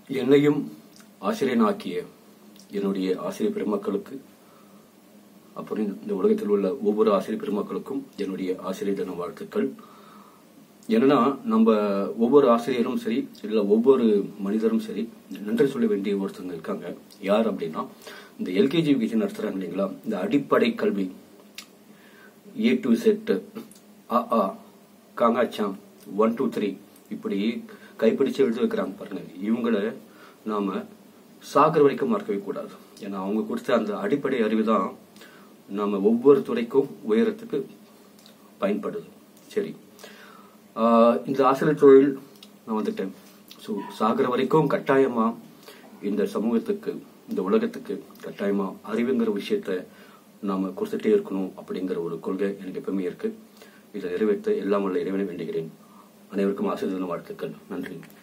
என்னையும் ஆசிரியனாக்கிய என்னுடைய ஆசிரியர் பெருமக்களுக்கு, அப்புறம் இந்த உலகத்தில் உள்ள ஒவ்வொரு ஆசிரியர் பெருமக்களுக்கும் என்னுடைய ஆசிரியர் தின வாழ்த்துக்கள். என்னன்னா, நம்ம ஒவ்வொரு ஆசிரியரும் சரி, இல்ல ஒவ்வொரு மனிதரும் சரி, நன்றி சொல்ல வேண்டிய ஒருத்தவங்க இருக்காங்க. யார் அப்படின்னா, இந்த எல்கேஜி யூகேஜி நடத்துறாங்க இல்லைங்களா, இந்த அடிப்படை கல்வி A to Z, அ காங்காச்சாம் 1 2 3 இப்படி கைப்பிடிச்சு எழுதி வைக்கிறாங்க பாருங்க. இவங்கள நாம சாகர வரைக்கும் மறக்கவே கூடாது. ஏன்னா அவங்க கொடுத்த அந்த அடிப்படை அறிவு தான் நாம ஒவ்வொரு துறைக்கும் உயரத்துக்கு பயன்படுது. சரி, இந்த ஆசிரியர் தொழில் நான் வந்துட்டேன். ஸோ சாகர வரைக்கும் கட்டாயமா இந்த சமூகத்துக்கு, இந்த உலகத்துக்கு கட்டாயமா அறிவுங்கிற விஷயத்த நாம கொடுத்துட்டே இருக்கணும் அப்படிங்கிற ஒரு கொள்கை எனக்கு எப்பவுமே இருக்கு. இதை நிறைவேற்ற எல்லாம் உள்ள இறைவனை வேண்டுகிறேன். அனைவருக்கும் ஆசிரியர் தின வாழ்த்துக்கள். நன்றி.